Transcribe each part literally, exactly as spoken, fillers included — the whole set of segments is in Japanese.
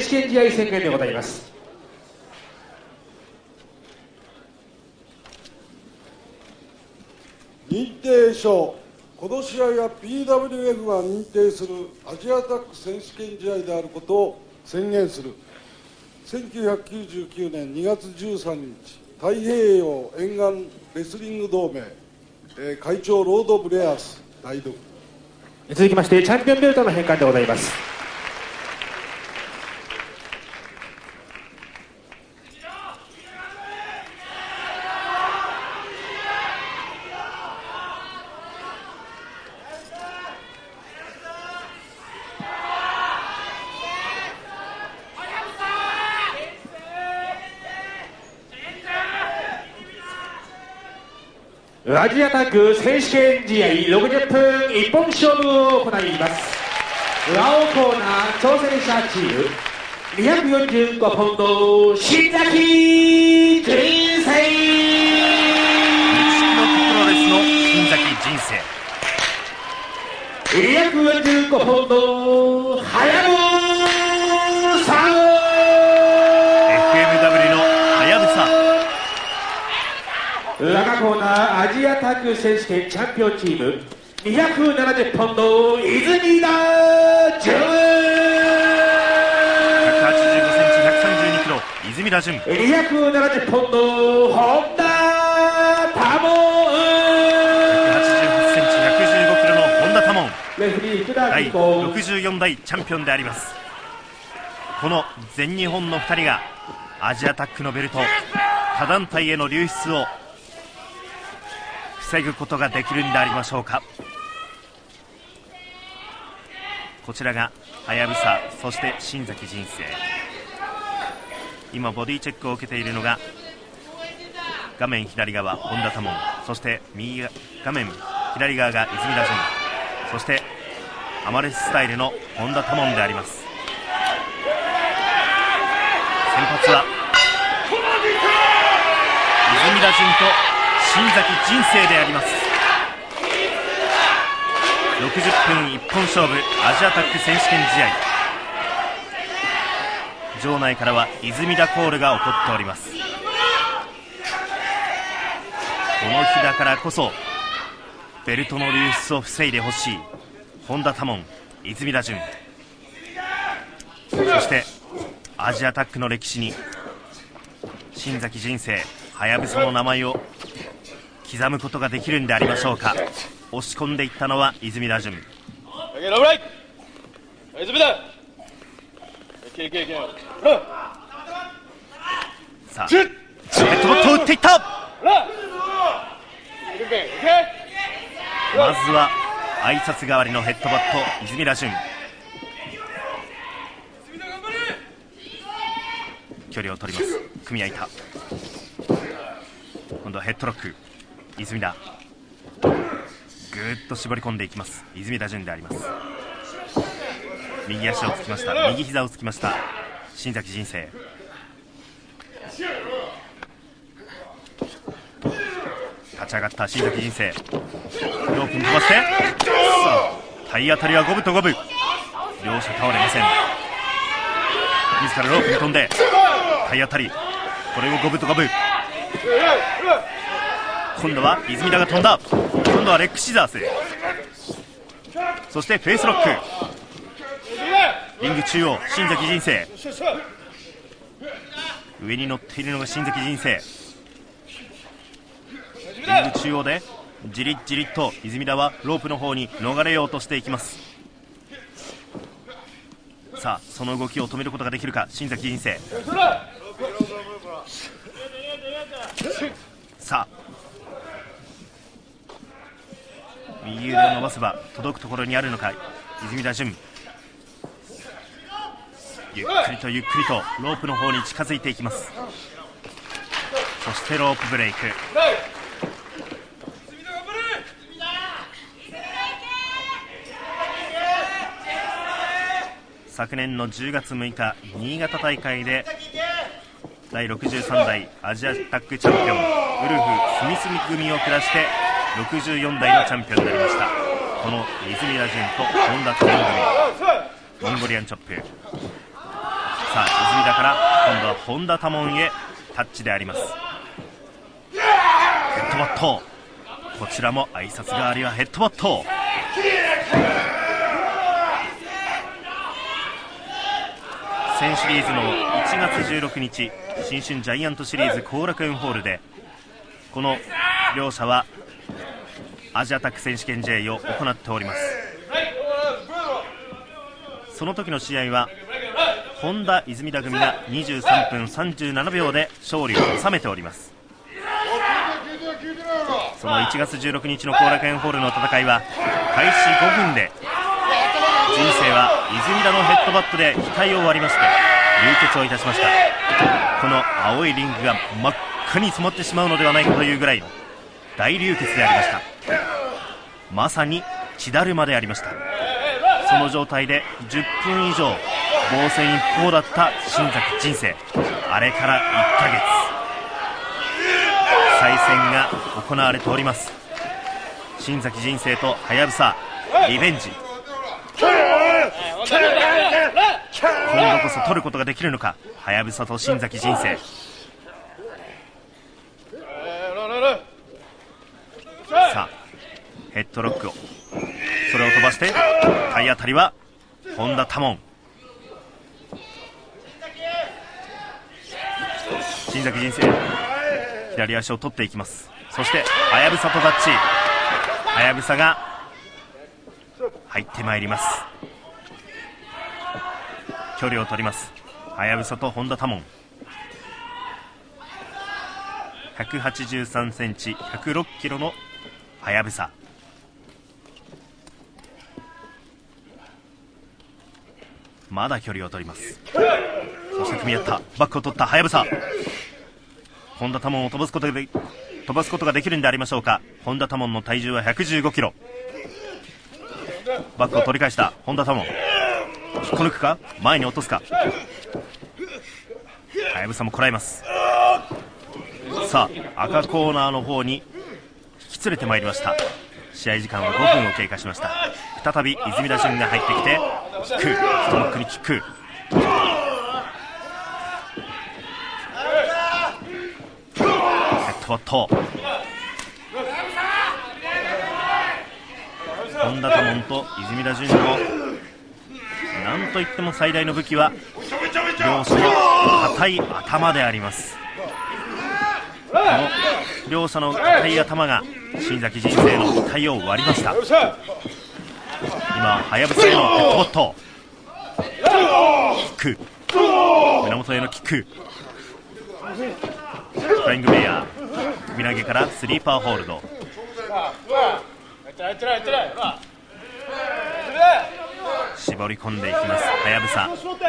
試験試合宣言でございます。 認定書、この試合は ピーダブリューエフ が認定するアジアタック選手権試合であることを宣言する。せんきゅうひゃくきゅうじゅうきゅうねんにがつじゅうさんにち、太平洋沿岸レスリング同盟、えー、会長ロード・ブレアス代読。 続きましてチャンピオンベルトの返還でございます。アジアタック選手権試合ろくじゅっぷん一本勝負を行います。ラオコーナー挑戦者チームにひゃくよんじゅうごポンド新崎人生。 肉式のプロレスの新崎人生。 にひゃくよんじゅうごポンドはやぶさエフエムダブリュー のはやぶさ。 赤コーナーアジアタック選手権チャンピオンチームにひゃくななじゅうポンド泉田潤。 ひゃくはちじゅうごセンチひゃくさんじゅうにキロ泉田潤。 にひゃくななじゅうポンド本田多門。 ひゃくはちじゅうはちセンチひゃくじゅうごキロの本田多門。 レフリー福田第紀子ろくじゅうよんだいチャンピオンであります。この全日本のふたりがアジアタックのベルト他団体への流出を防ぐことができるんでありましょうか。こちらがはやぶさ、そして新崎人生。今ボディチェックを受けているのが画面左側本田多門、そして右画面左側が泉田潤、そしてアマレススタイルの本田多門であります。先発は泉田潤と新崎人生であります。ろくじゅっぷん一本勝負アジアタック選手権試合。場内からは泉田コールが起こっております。この日だからこそベルトの流出を防いでほしい本田多門、泉田潤、そしてアジアタックの歴史に新崎人生、はやぶさの名前を刻むことができるんでありましょうか。押し込んでいったのは泉田潤。さあヘッドバットを打っていった。まずは挨拶代わりのヘッドバット泉田潤。距離を取ります。組み合いた。今度はヘッドロック泉田、ぐーっと絞り込んでいきます泉田潤であります。右足をつきました、右膝をつきました新崎人生。立ち上がった新崎人生、ロープに飛ばして、さあ体当たりは五分と五分、両者倒れません。自らロープに飛んで体当たり、これも五分と五分。今度は泉田が飛んだ。今度はレッグシザース、そしてフェイスロック。リング中央新崎人生、上に乗っているのが新崎人生。リング中央でじりっじりっと泉田はロープの方に逃れようとしていきます。さあその動きを止めることができるか新崎人生。さあ右腕を伸ばせば届くところにあるのか泉田潤。ゆっくりとゆっくりとロープの方に近づいていきます。そしてロープブレイク。昨年のじゅうがつむいか新潟大会でだいろくじゅうさんだいアジアタックチャンピオンウルフスミス組を下してろくじゅうよんだいのチャンピオンになりました。この泉田潤と本田智文組、モンゴリアンチョップ。 さあ泉田から今度は本田多門へタッチであります。ヘッドバット、こちらも挨拶代わりはヘッドバット。先シリーズのいちがつじゅうろくにち新春ジャイアントシリーズ後楽園ホールでこの両者はアジアタック選手権試合を行っております。その時の試合は本田泉田組がにじゅうさんぷんさんじゅうななびょうで勝利を収めております。そのいちがつじゅうろくにちの後楽園ホールの戦いは開始ごふんで人生は泉田のヘッドバットで額を割りまして流血をいたしました。この青いリングが真っ赤に染まってしまうのではないかというぐらいの大流血でありました。まさに血だるまでありました。その状態でじゅっぷん以上防戦一方だった新崎人生、あれからいっかげつ再戦が行われております。新崎人生とはやぶさリベンジ、今度こそ取ることができるのか、はやぶさと新崎人生。さあヘッドロックを、それを飛ばして体当たりは本田多門。新崎人生左足を取っていきます。そしてはやぶさとタッチ、はやぶさが入ってまいります。距離を取ります。はやぶさと本田多門、ひゃくはちじゅうさんセンチひゃくろっキロのはやぶさ。まだ距離を取ります。そして組み合ったバックを取ったはやぶさ、本田多門を飛ばすことがで飛ばすことができるんでありましょうか。本田多門の体重はひゃくじゅうごキロ。バックを取り返した本田多門、引っこ抜くか、前に落とすか。はやぶさもこらえます。さあ赤コーナーの方に引き連れてまいりました。試合時間はごふんを経過しました。再び泉田潤が入ってきてキック、ストロークにキック。ヘッドバット、本田多門と泉田潤のなんといっても最大の武器は両者の硬い頭であります。この両者の硬い頭が新崎人生の額を割りました。今はやぶさへのヘッドバット、キック、胸元へのキック、フライングベイヤー、首投げからスリーパーホールド。絞り込んでいきますはやぶさ。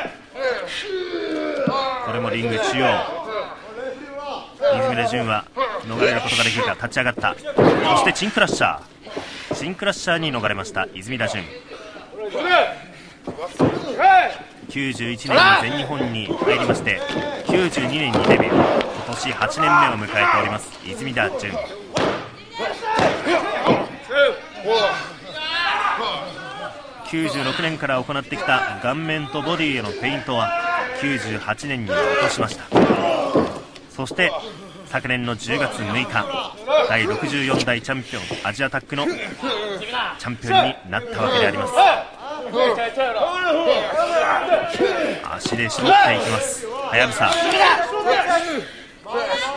これもリング中央、泉田潤は逃れることができるか。立ち上がった、そしてチンクラッシャー、チンクラッシャーに逃れました泉田潤。きゅうじゅういちねんに全日本に入りましてきゅうじゅうにねんにデビュー、今年はちねんめを迎えております泉田潤。きゅうじゅうろくねんから行ってきた顔面とボディへのペイントはきゅうじゅうはちねんに落としました。そして昨年のじゅうがつむいかだいろくじゅうよんだいチャンピオンアジアタックのチャンピオンになったわけであります。足で絞っていきますはやぶさ。こ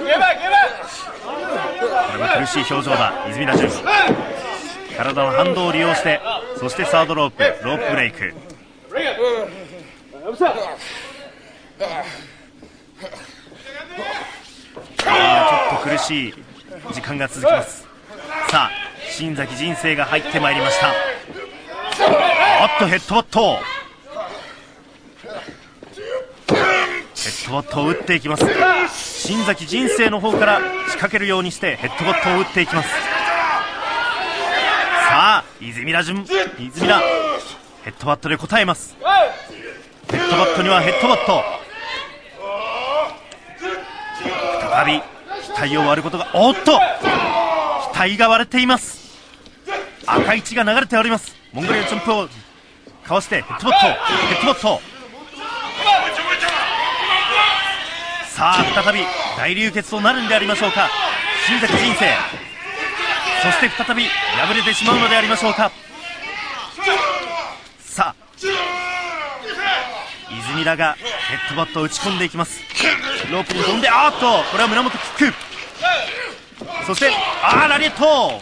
れは苦しい表情だ泉田潤。体の反動を利用して、そしてサードロープロープブレイク。あちょっと苦しい時間が続きます。さあ新崎人生が入ってまいりました。おっとヘッドバット、ヘッドバットを打っていきます。新崎人生の方から仕掛けるようにしてヘッドバットを打っていきます。さあ泉田潤、泉田ヘッドバットで応えます。ヘッドバットにはヘッドバット、再び額を割ることが、おっと額が割れています。赤い血が流れております。モンゴリアンチョンプをかわしてヘッドバット、ヘッドバット、 さあ再び大流血となるんでありましょうか、新崎人生。そして再び敗れてしまうのでありましょうか。さあ泉田がヘッドバットを打ち込んでいきます。ロープに飛んで、あーっとこれは胸元キック、そしてあーラリエット。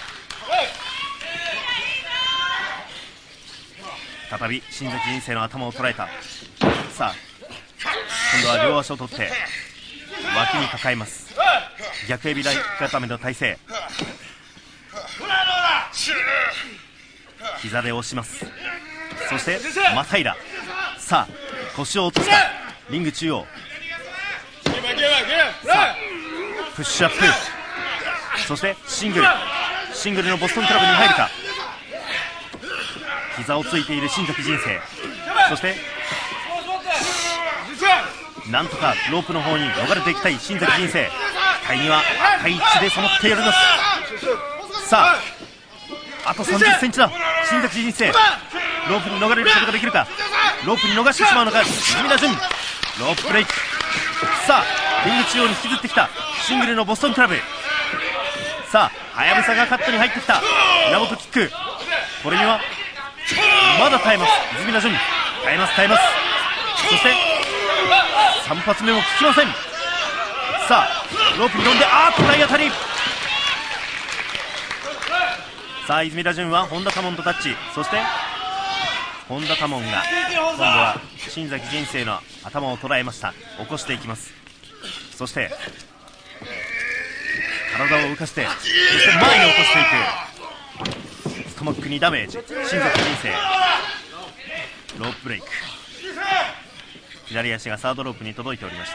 再び新崎人生の頭を捉えた。さあ今度は両足を取って脇に抱えます。逆エビ大固めの体勢、膝で押します。そしてまたいだ。さあ腰を落とした。リング中央、さあプッシュアップ、そしてシングルシングルのボストンクラブに入るか。膝をついている新崎人生、そしてなんとかロープの方に逃れていきたい新崎人生。額には赤い血で染まってやります。さああとさんじゅっセンチだ。新崎人生ロープに逃れることができるか。ロープに逃してしまうのか。泉田潤ロープブレイク。さあリング中央に引きずってきたシングルのボストンクラブ。さあはやぶさがカットに入ってきた。胸元キック、これにはまだ耐えます。泉田潤耐えます耐えます。そしてさん発目も効きません。さあロープに飛んで、あーっと体当たり。さあ泉田潤は本田多門とタッチ、そして本田多門が今度は新崎人生の頭を捉えました。起こしていきます。そして体を浮かして、そして前に落としていく。ストマックにダメージ。新崎人生ロープブレイク。左足がサードロープに届いておりました。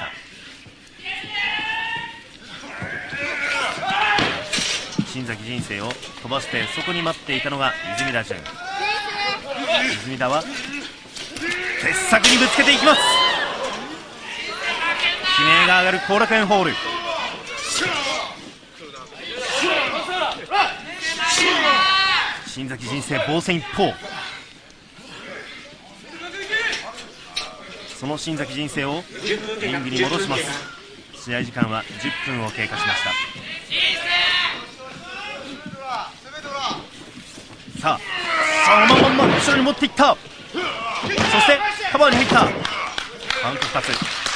新崎人生を飛ばして、そこに待っていたのが泉田潤。泉田は傑作にぶつけていきます。悲鳴が上がる後楽園ホール。新崎人生防戦一方。その新崎人生をリングに戻します。試合時間はじゅっぷんを経過しました。さあさあまんまんま後ろに持っていった。そしてカバーに入った。カウントふたつ。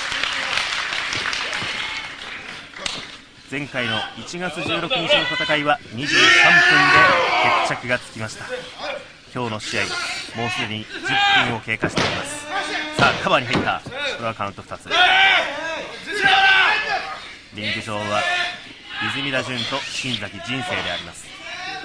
前回のいちがつじゅうろくにちの戦いはにじゅうさんぷんで決着がつきました。今日の試合もうすでにじゅっぷんを経過しています。さあカバーに入った。これはカウントふたつ。リング上は泉田潤と新崎人生であります。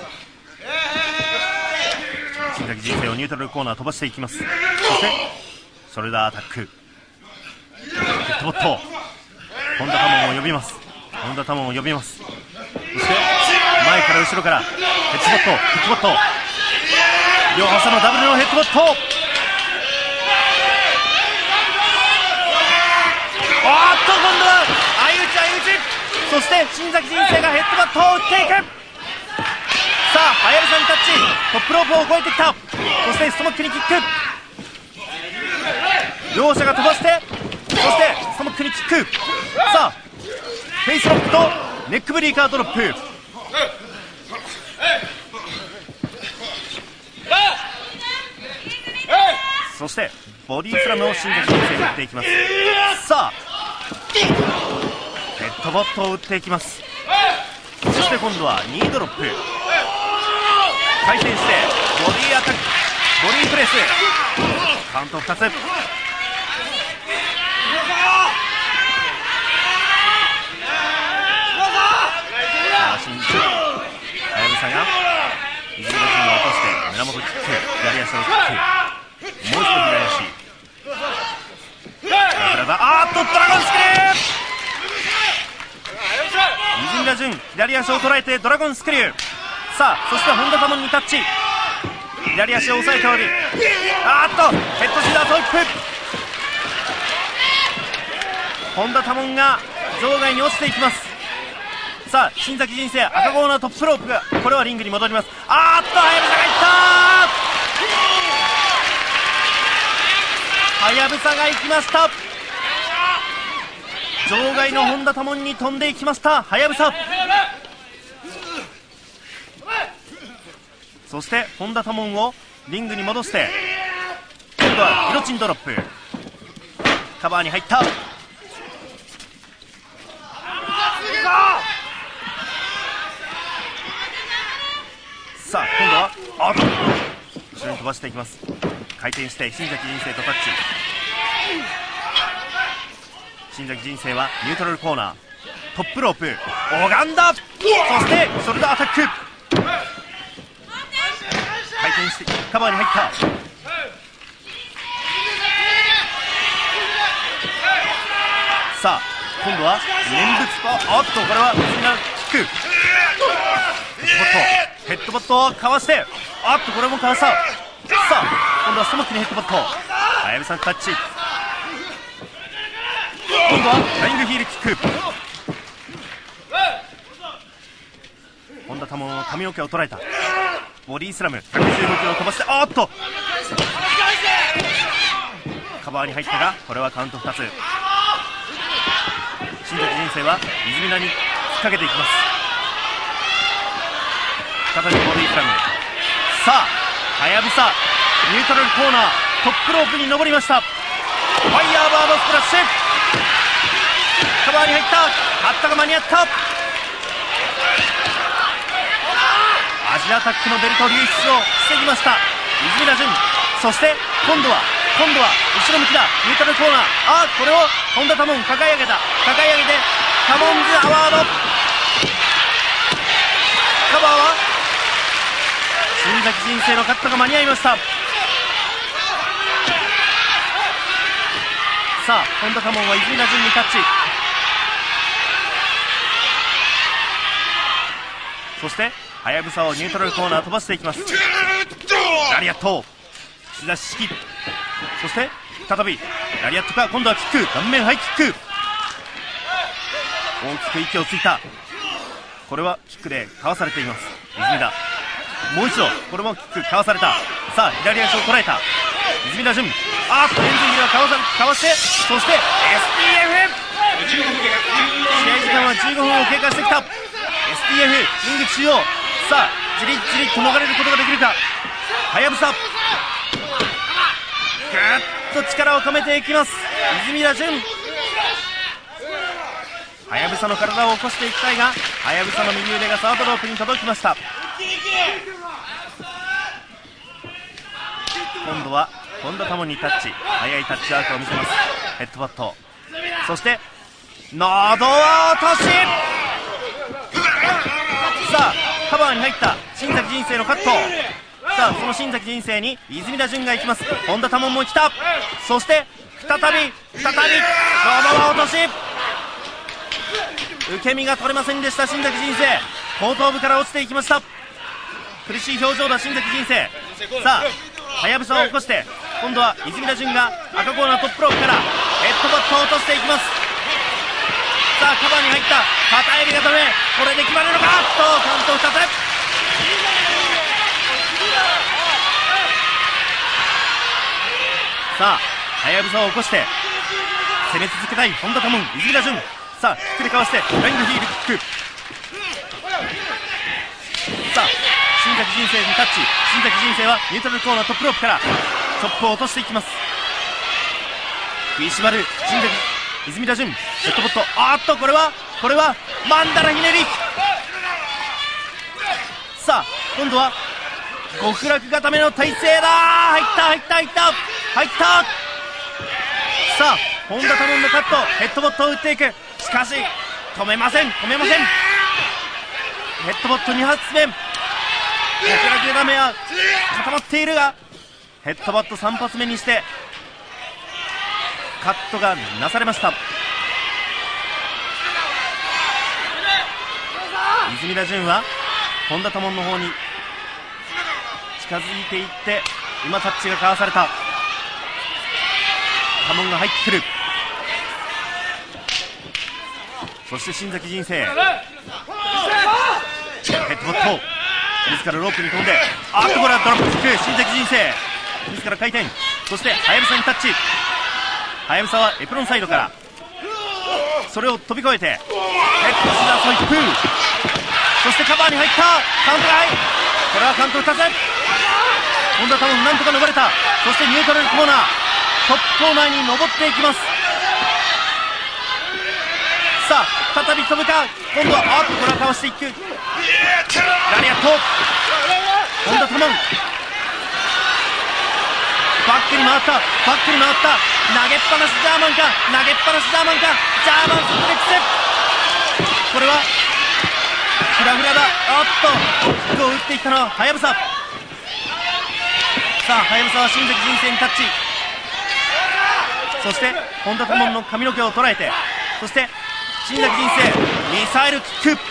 新崎人生をニュートラルコーナー飛ばしていきます。そしてショルダーアタック、ヘッドボット。本田多門を呼びます。本田多門を呼びます。そして前から後ろからヘッドボットヘッドボット、両端のダブルのヘッドボット。おーっと今度は相打ち相打ち。そして新崎人生がヘッドバットを打っていく。さあはやぶさにタッチ、トップロープを越えてきた。そしてストマックにキック。両者が飛ばして、そしてストマックにキック。さあフェイスロックとネックブリーカードロップ。そしてボディスラムを新崎人生に打っていきます。さあヘッドボットを打っていきます。そして今度はニードロップ、回転してボディアタック、ボディプレス、カウントふたつ。さあ新崎はやぶさが泉田潤を落として胸元キック、左足のキック、もう一度左足、あーっとドラゴンスクリュー。泉田潤左足を捉えてドラゴンスクリュー。さあそして本田多門にタッチ、左足を押さえており、あーっとヘッドシダートイップ。本田多門が場外に落ちていきます。さあ新崎人生赤コーナートップロープが、これはリングに戻ります。あーっとはやぶさがいったー。はやぶさが行きました。 場外の本田多門に飛んでいきましたはやぶさ。そして本田多門をリングに戻して今度はギロチンドロップ、カバーに入った。さあ今度はあっと後ろに飛ばしていきます。回転して新崎人生とタッチ。新崎人生はニュートラルコーナートップロープ拝んだ。そしてショルダーアタック、回転してカバーに入った。さあ今度は念仏パおっとこれはみんなキック、ヘッドボットヘッドボットをかわして、あっとこれもかわした。さあ今度はストモッキにヘッドボット、はやぶさタッチ。今度はフライングヒールキック、本田多門の髪の毛を捉えたボディスラム、ひゃくじゅうごキロを飛ばして、あっとカバーに入ったがこれはカウントふたつ。新崎人生は泉田に引っ掛けていきます。再びボディスラム。さあはやぶさニュートラルコーナートップロープに登りました。ファイヤーバードスプラッシュ、カバーに入った。カッタが間に合った。アジアタックのベルト流出を防ぎました泉田潤。そして今度は今度は後ろ向きだニュートラルコーナー。あーこれを本田多門抱え上げた、抱え上げてタモンズアワード。カバーは新崎人生のカットが間に合いました。さあ本田多門は泉田潤にタッチ。そしてはやぶさをニュートラルコーナー飛ばしていきます。ラリアット膝式、そして再びラリアットか、今度はキック、顔面ハイキック、大きく息をついた。これはキックでかわされています泉田。もう一度これもキックかわされた。さあ左足を捉えた泉田潤。あーっとレンズギルはかわさかわして、そして エスティーエフ 試合時間はじゅうごふんを経過してきた。 エスティーエフ リング中央。さあじりじりと逃れることができるかはやぶさ。ぐっと力を込めていきます泉田潤。はやぶさの体を起こしていきたいが、はやぶさの右腕がサードロープに届きました。今度は本田多門にタッチ、速いタッチワークを見せます。ヘッドバット、そして喉落とし。さあカバーに入った新崎人生のカット。さあその新崎人生に泉田潤が行きます。本田多門も来た。そして再び再び喉輪落とし。受け身が取れませんでした新崎人生。後頭部から落ちていきました。苦しい表情だ新崎人生。さあはやぶさを起こして、今度は泉田潤が赤コーナートップロープからヘッドバットを落としていきます。さあカバーに入った片襟固め、これで決まるのかとカウントふたつ。さあはやぶさを起こして攻め続けたい本田多門泉田潤。さあキックでかわしてフライングヒールキック。さあ新崎人生にタッチ。新崎人生はニュートラルコーナートップロープからチョップを落としていきます。食いしばる新崎泉田潤。ヘッドボット、あーっとこれはこれはマンダラひねり。さあ今度は極楽固めの体勢だ。入った入った入った入った。さあ本田多門のカット、ヘッドボットを打っていく。しかし止めません止めません。ヘッドボットに発目、極楽固めは固まっているが、ヘッドボットさん発目にしてカットがなされました。泉田潤は本田多門の方に近づいていって、今タッチがかわされた。多門が入ってくる。そして新崎人生ヘッドボット自らロープに飛んで、あっとこれはドロップキック。新崎人生自ら回転、そしてはやぶさにタッチ。はやぶさはエプロンサイドから、 それを飛び越えてヘッドスラーソイップ、そしてカバーに入ったカウントが入る、これはカウントふたつ、本田タモンなんとか逃れた。そしてニュートラルコーナー、トップコーナーに登っていきます。さあ再び飛ぶか、今度はあっとこれはかわしていくラリアット、本田タモンバックに回った、バックに回った、投げっぱなしジャーマンか、投げっぱなしジャーマンか、ジャーマンスープレックス、これはフラフラだ。おっとキックを打っていったのははやぶさ。さあはやぶさは新崎人生にタッチ、そして本田タモンの髪の毛を捉えて、そして新崎人生ミサイルキック、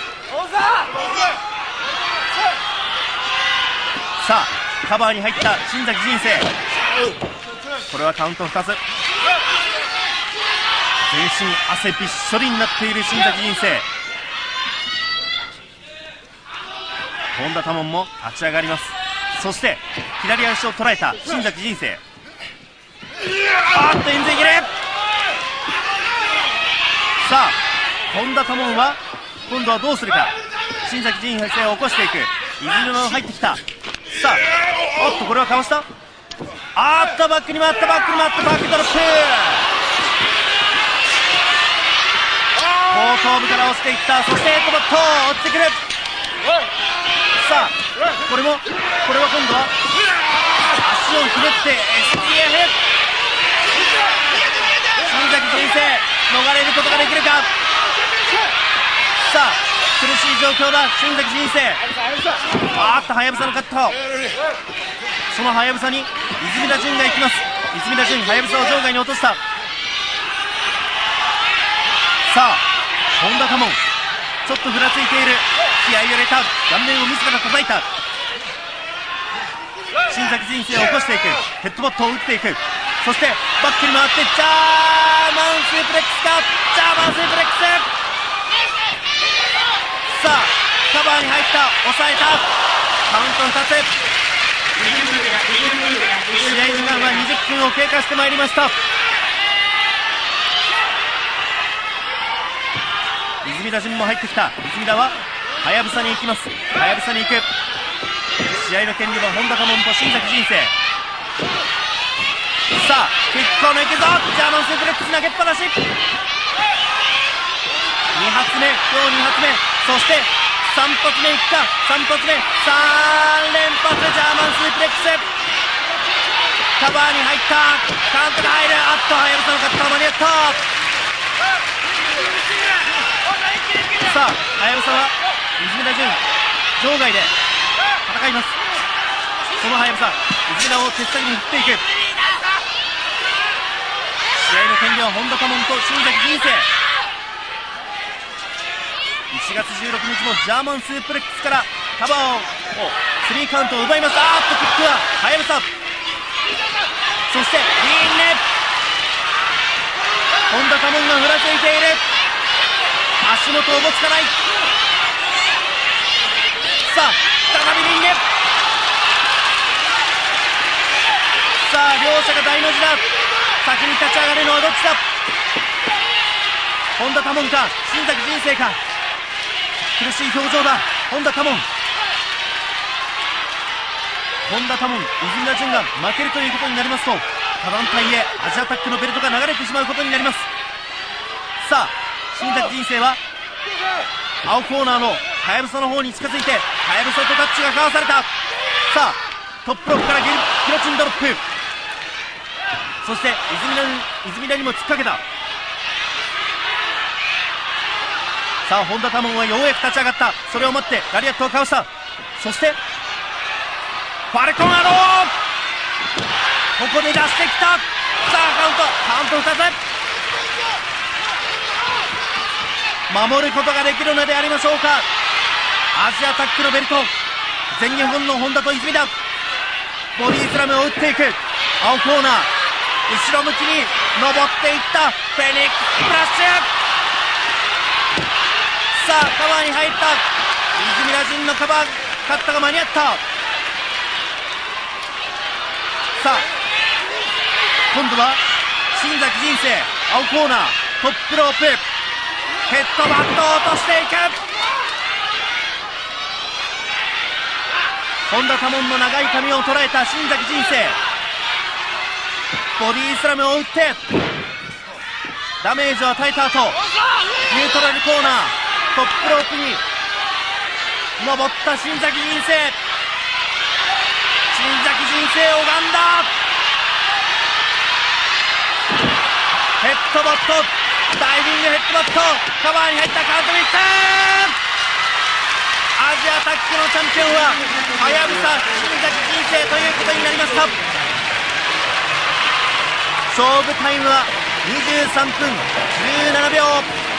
さあカバーに入った新崎人生、これはカウントふたつ、全身汗びっしょりになっている新崎人生、本田タモンも立ち上がります。そして左足を捉えた新崎人生、あーっと円髄切れ、さあ本田タモンは今度はどうするか、新崎人生を起こしていく、泉野が入ってきた。さあおっとこれはかわした、あーっとバックに回った、バックに回った、バックドロップ、後頭部から押していった、そしてヘッドバット落ちてくる。さあこれもこれは今度は足をひねって エスティーエフ、 新崎人生逃れることができるか。さあ苦しい状況だ新崎人生、あーっとはやぶさのカット、そのはやぶさに泉田潤が行きます。泉田潤はやぶさを場外に落とした。さあ本田タモンちょっとふらついている、気合いを入れた、顔面を自ら叩いた、新崎人生を起こしていく、ヘッドバットを打っていく、そしてバックに回ってジャーマンスープレックスか、ジャーマンスープレックス、さあカバーに入った、抑えた、カウントふたつ、試合時間はにじゅっぷんを経過してまいりました。泉田潤も入ってきた。泉田ははやぶさに行きます。はやぶさに行く、試合の権利は本田タモンと新崎人生。さあキックを抜くぞ、ジャーマンスープレックス投げっぱなし、に発目、今日に発目、そしてさん発目いくか、さん発目、さん連発ジャーマンスープレックス、カバーに入った、カウントが入る、あっとはやぶさのカット間に合った。さあはやぶさは泉田潤場外で戦います。そのはやぶさ泉田を鉄先に振っていく、試合の権利は本田タモンと新崎人生。いちがつじゅうろくにちもジャーマンスープレックスからカバーをスリーカウントを奪います。あーっとキックははやぶさ、そしてリーンネ、本田タモンがふらついている、足元おぼつかない。さあ再びリンネ、さあ両者が大の字だ、先に立ち上がるのはどっちだ、本田タモンか新崎人生か、苦しい表情だ本田タモン。本田タモン泉田潤が負けるということになりますと、他団体へアジアタックのベルトが流れてしまうことになります。さあ新崎人生は青コーナーのはやぶさの方に近づいて、はやぶさとタッチが交わされた。さあトップロックからギロチンドロップ、そして泉田に泉田にも突っかけた。さあ本田タモンはようやく立ち上がった。それを待ってラリアットをかわした。そしてファルコンアロー、ここで出してきた。さあカウントカウントふたつ、守ることができるのでありましょうか。アジアタックのベルト、全日本の本田と泉田、ボディスラムを打っていく。青コーナー後ろ向きに登っていったフェニックスプラッシュ。さあカバーに入った泉田潤のカバーカットが間に合った。さあ今度は新崎人生青コーナートップロープ、 ヘッドバットを落としていく。本田多門の長い髪を捉えた新崎人生、ボディースラムを打ってダメージを与えた後、ニュートラルコーナートップロープに登った新崎人生、新崎人生拝んだ。ヘッドバット、ダイビングヘッドバット、カバーに入ったカウントミック。アジアタックのチャンピオンははやぶさ新崎人生ということになりました。勝負タイムはにじゅうさんぷんじゅうななびょう。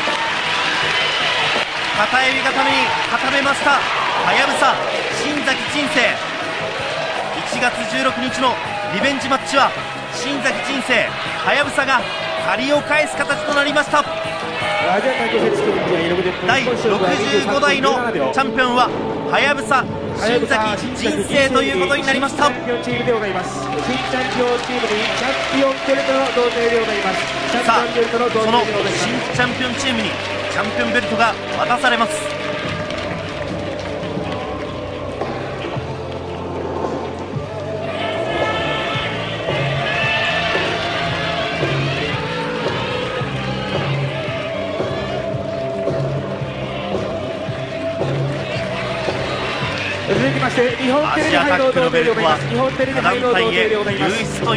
片指固めに固めましたはやぶさ新崎人生。いちがつじゅうろくにちのリベンジマッチは新崎人生はやぶさが借りを返す形となりました。だいろくじゅうごだいのチャンピオンははやぶさ新崎人生ということになりました。さあ、その新チャンピオンチームにチャンピオンベルトが渡されます。 続きまして日本テレビ杯の贈呈でございます。日本テレビ杯の贈呈でございます。